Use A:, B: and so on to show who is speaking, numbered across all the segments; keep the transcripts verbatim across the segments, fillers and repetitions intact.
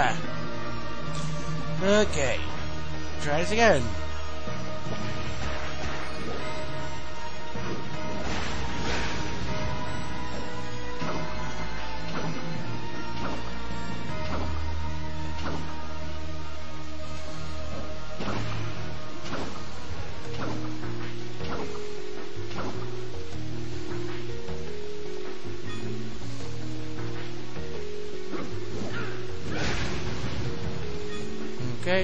A: Ah. Okay. Try this again. Okay.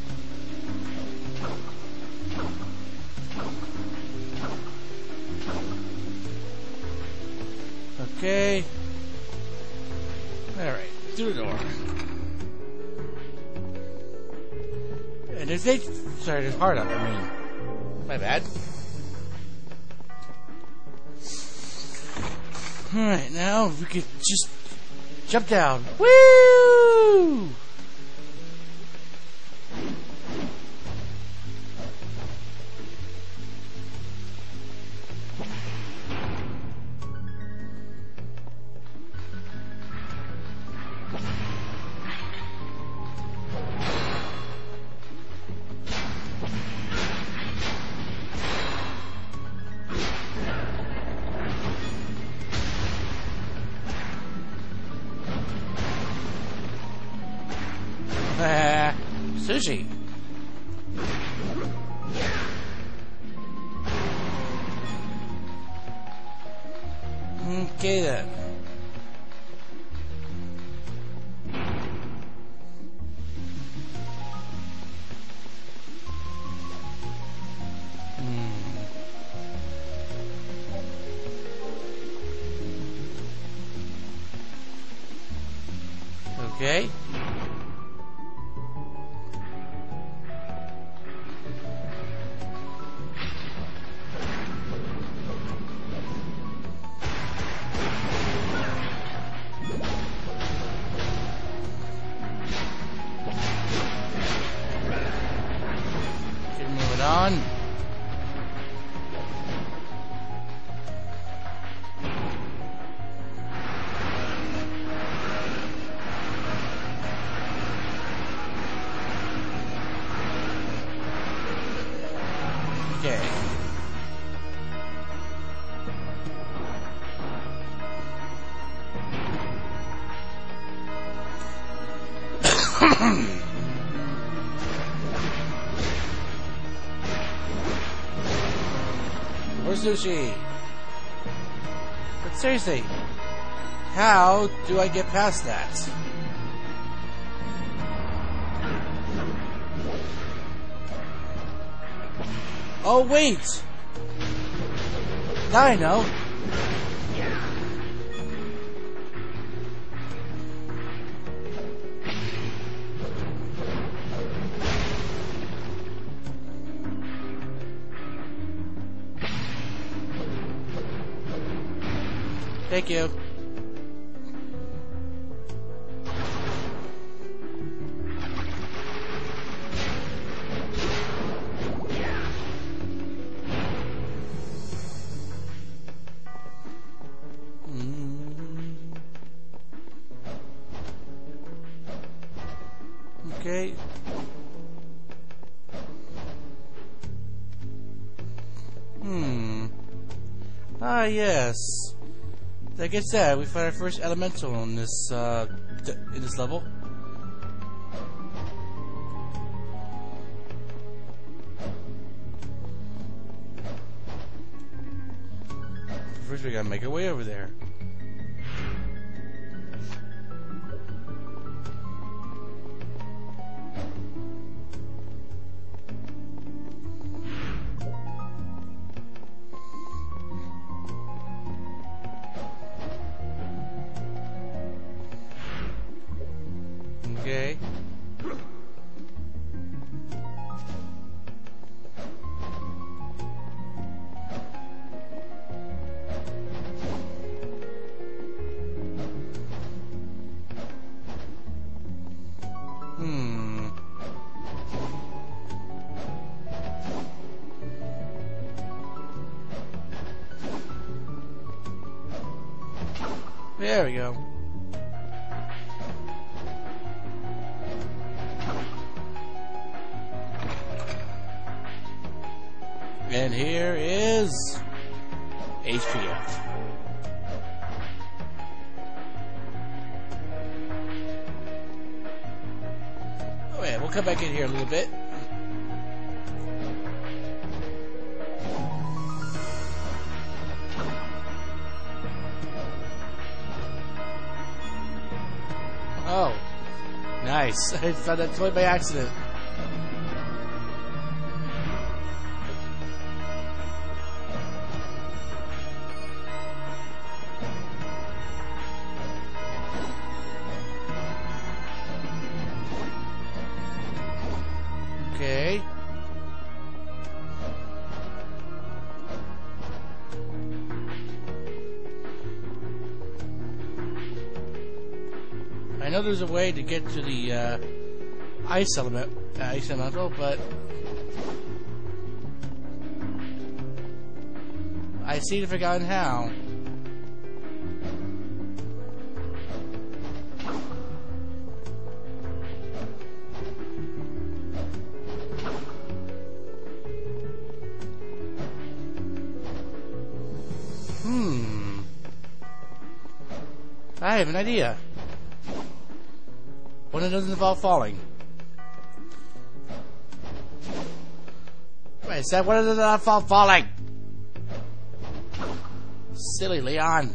A: Okay. Alright, through the door. And there's eight. Sorry, there's hard up. I mean, my bad. Alright, now we could just jump down. Woo! Uh, sushi. Okay then. Hmm. Okay. On. Okay. Or sushi. But seriously, how do I get past that? Oh wait! Now I know. Thank you. Okay. Hmm. Ah, yes. Like I said, we found our first elemental in this uh, in this level. First, we gotta make our way over there. Okay. Hmm. There we go. And here is H P F. Oh yeah, we'll come back in here a little bit. Oh, nice. I found that toy by accident. Okay. I know there's a way to get to the uh, ice element, uh, ice elemental, but I seem to have forgotten how. Hmm. I have an idea. One that doesn't involve falling. Wait, is that one that does not involve falling? Silly Leon.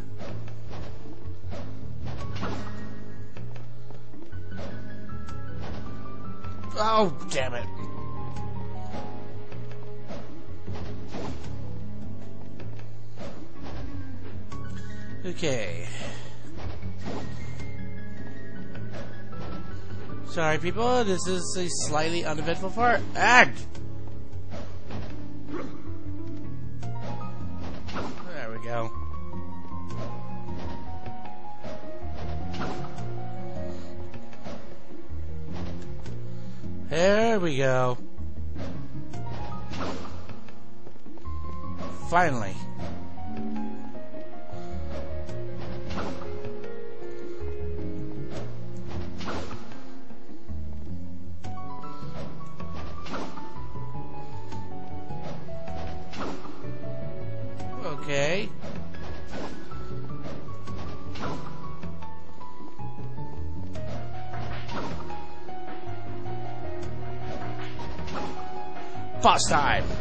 A: Oh, damn it. Okay. Sorry, people, this is a slightly uneventful part. Ag! There we go. There we go. Finally. Okay. Boss time.